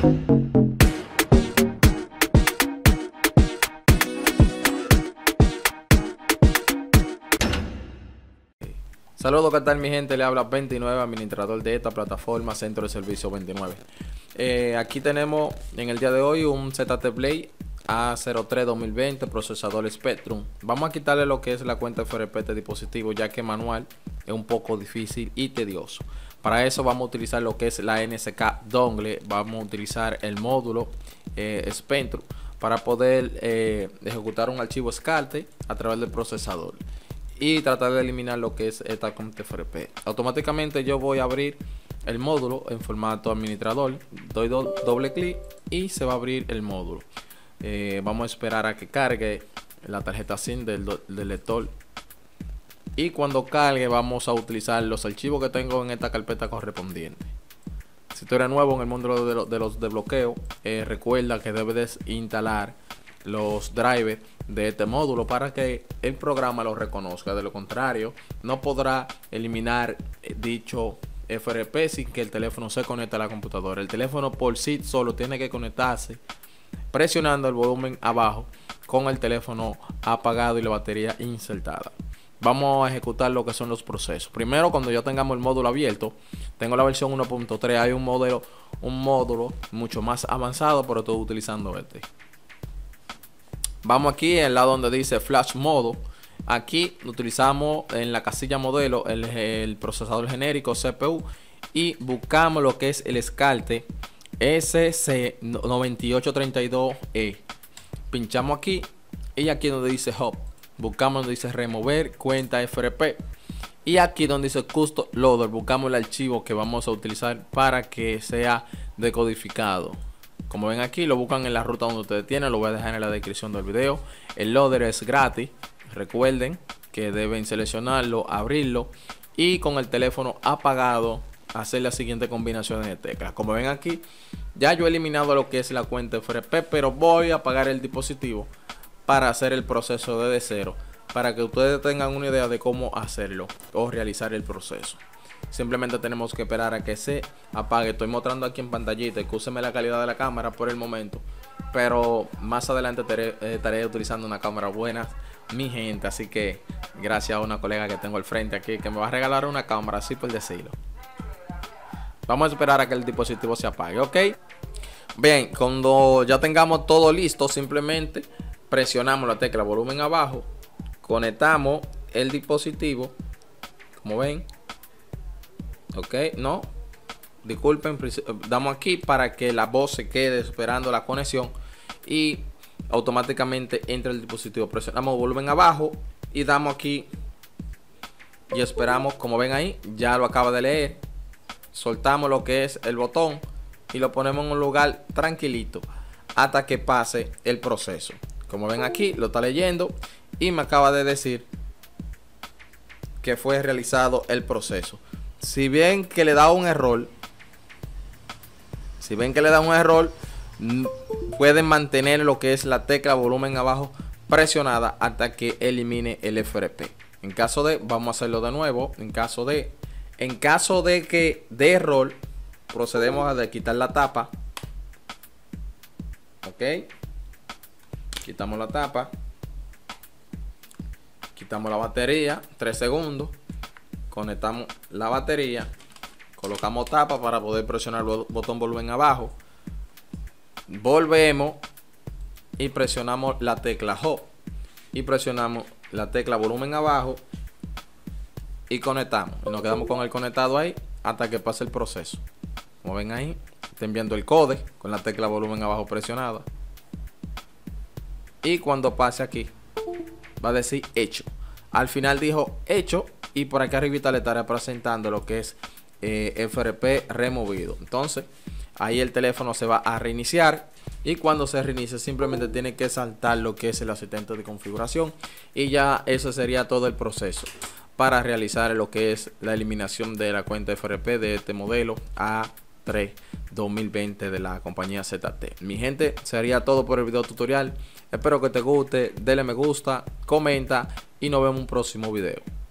Saludos, ¿qué tal mi gente? Le habla 29, administrador de esta plataforma Centro de Servicio 29. Aquí tenemos en el día de hoy un ZT Play A03 2020 procesador Spectrum. Vamos a quitarle lo que es la cuenta FRP de este dispositivo, ya que manual es un poco difícil y tedioso. Para eso vamos a utilizar lo que es la NSK Dongle. Vamos a utilizar el módulo Spectrum para poder ejecutar un archivo SCART a través del procesador y tratar de eliminar lo que es esta cuenta FRP. Automáticamente yo voy a abrir el módulo en formato administrador, doy doble clic y se va a abrir el módulo. Vamos a esperar a que cargue la tarjeta SIM del lector, y cuando cargue vamos a utilizar los archivos que tengo en esta carpeta correspondiente. Si tú eres nuevo en el mundo de los desbloqueos, recuerda que debes instalar los drivers de este módulo para que el programa lo reconozca. De lo contrario, no podrá eliminar dicho FRP sin que el teléfono se conecte a la computadora. El teléfono por sí solo tiene que conectarse presionando el volumen abajo con el teléfono apagado y la batería insertada. Vamos a ejecutar lo que son los procesos. Primero, cuando ya tengamos el módulo abierto, tengo la versión 1.3, hay un módulo mucho más avanzado, pero estoy utilizando este. Vamos aquí al lado donde dice Flash Modo. Aquí utilizamos en la casilla modelo el procesador genérico CPU y buscamos lo que es el SCART SC9832E. Pinchamos aquí y aquí donde dice Hub, buscamos donde dice remover cuenta FRP, y aquí donde dice Custom Loader buscamos el archivo que vamos a utilizar para que sea decodificado. Como ven aquí, lo buscan en la ruta donde ustedes tienen, lo voy a dejar en la descripción del video. El loader es gratis, recuerden que deben seleccionarlo, abrirlo y con el teléfono apagado hacer la siguiente combinación de teclas. Como ven aquí, ya yo he eliminado lo que es la cuenta FRP, pero voy a apagar el dispositivo para hacer el proceso desde cero, para que ustedes tengan una idea de cómo hacerlo o realizar el proceso. Simplemente tenemos que esperar a que se apague. Estoy mostrando aquí en pantallita, excúsenme la calidad de la cámara por el momento, pero más adelante estaré utilizando una cámara buena, mi gente. Así que gracias a una colega que tengo al frente aquí que me va a regalar una cámara, así por decirlo. Vamos a esperar a que el dispositivo se apague, ¿ok? Bien, cuando ya tengamos todo listo, simplemente presionamos la tecla volumen abajo, conectamos el dispositivo, como ven. Ok, no, disculpen, damos aquí para que la voz se quede esperando la conexión y automáticamente entra el dispositivo. Presionamos volumen abajo y damos aquí y esperamos. Como ven ahí, ya lo acaba de leer. Soltamos lo que es el botón y lo ponemos en un lugar tranquilito hasta que pase el proceso. Como ven aquí, lo está leyendo y me acaba de decir que fue realizado el proceso. Si ven que le da un error, pueden mantener lo que es la tecla volumen abajo presionada hasta que elimine el FRP. En caso de, vamos a hacerlo de nuevo. En caso de que dé error, procedemos a quitar la tapa. Ok, quitamos la tapa, quitamos la batería, 3 segundos. Conectamos la batería, colocamos tapa para poder presionar el botón volumen abajo, volvemos y presionamos la tecla Home y presionamos la tecla volumen abajo y conectamos, y nos quedamos con el conectado ahí hasta que pase el proceso. Como ven ahí, está enviando el código con la tecla volumen abajo presionada, y cuando pase aquí va a decir hecho. Al final dijo hecho, y por acá arribita le estaré presentando lo que es FRP removido. Entonces ahí el teléfono se va a reiniciar, y cuando se reinicie simplemente tiene que saltar lo que es el asistente de configuración, y ya eso sería todo el proceso para realizar lo que es la eliminación de la cuenta FRP de este modelo A3 2020 de la compañía ZT. Mi gente, sería todo por el video tutorial. Espero que te guste, dale me gusta, comenta y nos vemos en un próximo video.